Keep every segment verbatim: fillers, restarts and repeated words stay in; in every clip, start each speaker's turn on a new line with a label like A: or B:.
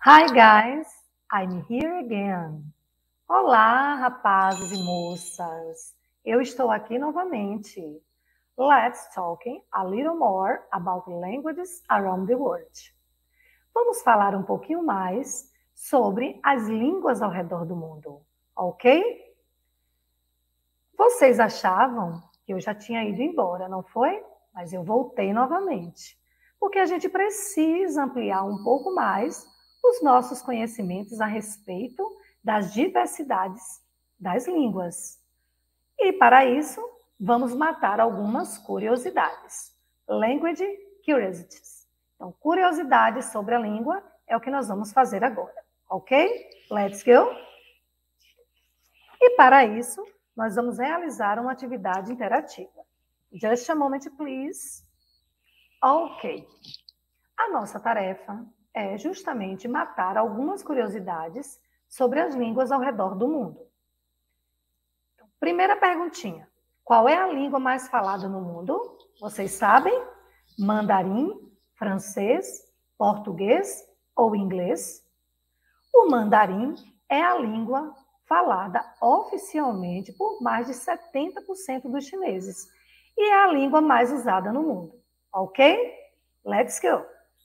A: Hi guys, I'm here again. Olá, rapazes e moças. Eu estou aqui novamente. Let's talk a little more about languages around the world. Vamos falar um pouquinho mais sobre as línguas ao redor do mundo, ok? Vocês achavam que eu já tinha ido embora, não foi? Mas eu voltei novamente, porque a gente precisa ampliar um pouco mais os nossos conhecimentos a respeito das diversidades das línguas. E para isso, vamos matar algumas curiosidades. Language curiosities. Então, curiosidades sobre a língua é o que nós vamos fazer agora, ok? Let's go! E para isso, nós vamos realizar uma atividade interativa. Just a moment, please. Ok. A nossa tarefa é justamente matar algumas curiosidades sobre as línguas ao redor do mundo. Então, primeira perguntinha. Qual é a língua mais falada no mundo? Vocês sabem? Mandarim, francês, português ou inglês? O mandarim é a língua falada oficialmente por mais de setenta por cento dos chineses e é a língua mais usada no mundo. Ok? Let's go!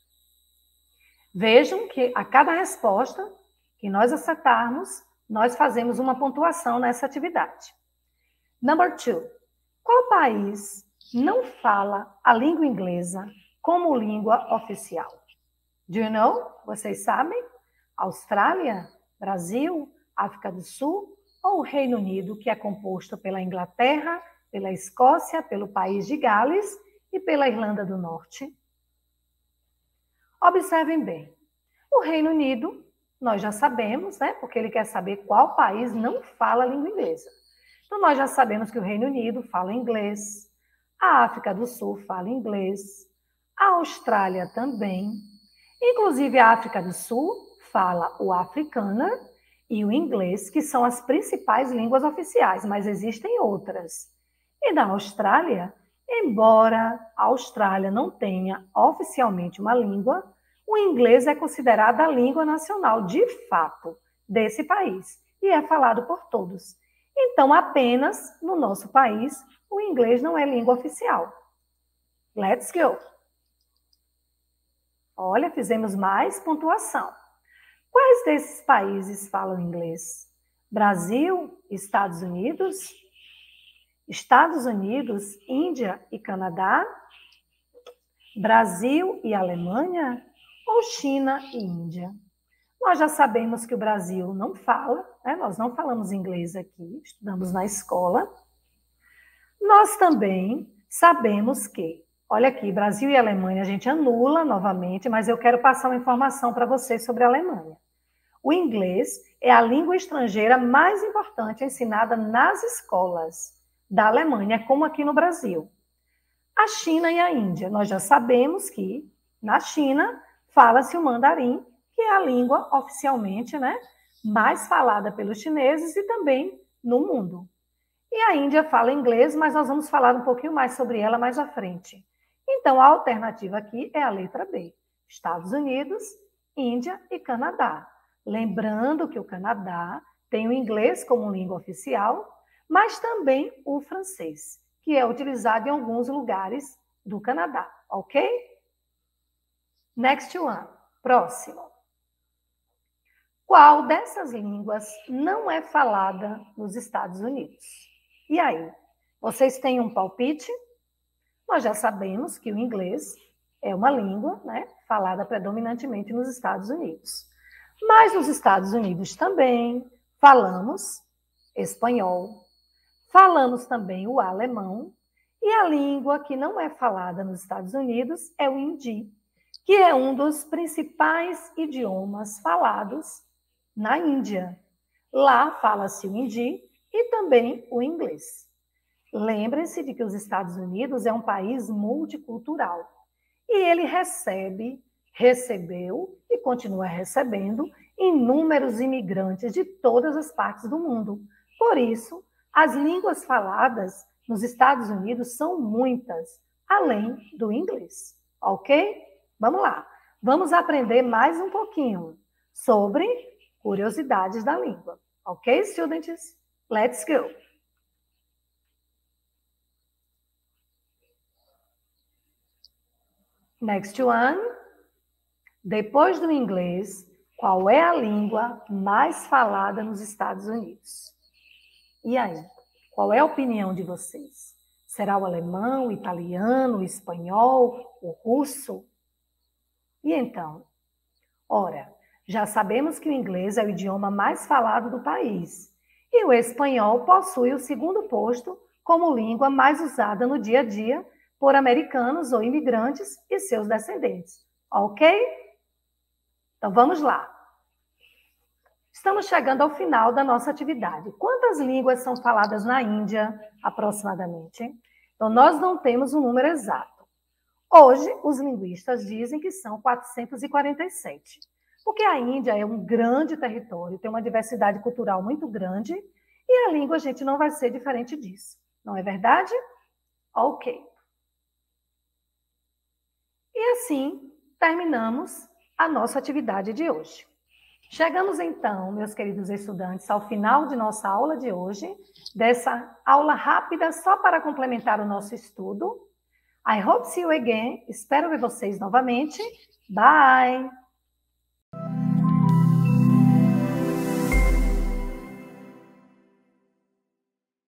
A: Vejam que a cada resposta que nós acertarmos, nós fazemos uma pontuação nessa atividade. Number two. Qual país não fala a língua inglesa como língua oficial? Do you know? Vocês sabem? Austrália, Brasil, África do Sul ou o Reino Unido, que é composto pela Inglaterra, pela Escócia, pelo país de Gales e pela Irlanda do Norte? Observem bem, o Reino Unido, nós já sabemos, né? Porque ele quer saber qual país não fala a língua inglesa. Então, nós já sabemos que o Reino Unido fala inglês, a África do Sul fala inglês, a Austrália também, inclusive a África do Sul fala o africâner e o inglês, que são as principais línguas oficiais, mas existem outras. E na Austrália, embora a Austrália não tenha oficialmente uma língua, o inglês é considerado a língua nacional, de fato, desse país, e é falado por todos. Então, apenas no nosso país, o inglês não é língua oficial. Let's go! Olha, fizemos mais pontuação. Quais desses países falam inglês? Brasil, Estados Unidos, Estados Unidos, Índia e Canadá, Brasil e Alemanha ou China e Índia? Nós já sabemos que o Brasil não fala, né? Nós não falamos inglês aqui, estudamos na escola. Nós também sabemos que, olha aqui, Brasil e Alemanha a gente anula novamente, mas eu quero passar uma informação para vocês sobre a Alemanha. O inglês é a língua estrangeira mais importante ensinada nas escolas da Alemanha, como aqui no Brasil. A China e a Índia, nós já sabemos que na China fala-se o mandarim, que é a língua oficialmente, né, mais falada pelos chineses e também no mundo. E a Índia fala inglês, mas nós vamos falar um pouquinho mais sobre ela mais à frente. Então, a alternativa aqui é a letra B. Estados Unidos, Índia e Canadá. Lembrando que o Canadá tem o inglês como língua oficial, mas também o francês, que é utilizado em alguns lugares do Canadá, ok? Next one. Próximo. Qual dessas línguas não é falada nos Estados Unidos? E aí? Vocês têm um palpite? Nós já sabemos que o inglês é uma língua, né, falada predominantemente nos Estados Unidos. Mas nos Estados Unidos também falamos espanhol, falamos também o alemão, e a língua que não é falada nos Estados Unidos é o hindi, que é um dos principais idiomas falados na Índia. Lá fala-se o hindi e também o inglês. Lembrem-se de que os Estados Unidos é um país multicultural e ele recebe, recebeu e continua recebendo inúmeros imigrantes de todas as partes do mundo. Por isso, as línguas faladas nos Estados Unidos são muitas, além do inglês, ok? Vamos lá, vamos aprender mais um pouquinho sobre curiosidades da língua. Ok, students? Let's go! Next one. Depois do inglês, qual é a língua mais falada nos Estados Unidos? E aí, qual é a opinião de vocês? Será o alemão, o italiano, o espanhol, o russo? E então? Ora, já sabemos que o inglês é o idioma mais falado do país. E o espanhol possui o segundo posto como língua mais usada no dia a dia por americanos ou imigrantes e seus descendentes. Ok? Então vamos lá. Estamos chegando ao final da nossa atividade. Quantas línguas são faladas na Índia, aproximadamente? Então, nós não temos um número exato. Hoje, os linguistas dizem que são quatrocentos e quarenta e sete, porque a Índia é um grande território, tem uma diversidade cultural muito grande, e a língua, a gente, não vai ser diferente disso. Não é verdade? Ok. E assim, terminamos a nossa atividade de hoje. Chegamos então, meus queridos estudantes, ao final de nossa aula de hoje, dessa aula rápida só para complementar o nosso estudo. I hope see you again. Espero ver vocês novamente. Bye!